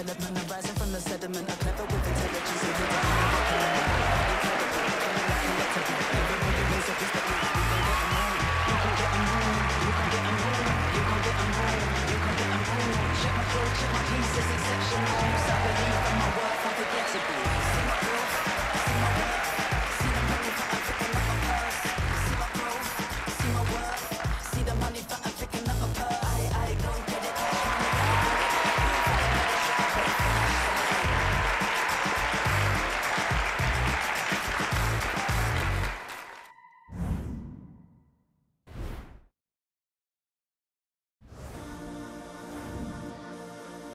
development, arising from the sediment, a clever with intelligence, so they don't everybody raise up respect, we can get them home. You can get them home, you can get them home, you can get them home, you can get them home. Check my flow, check my piece, it's exceptional.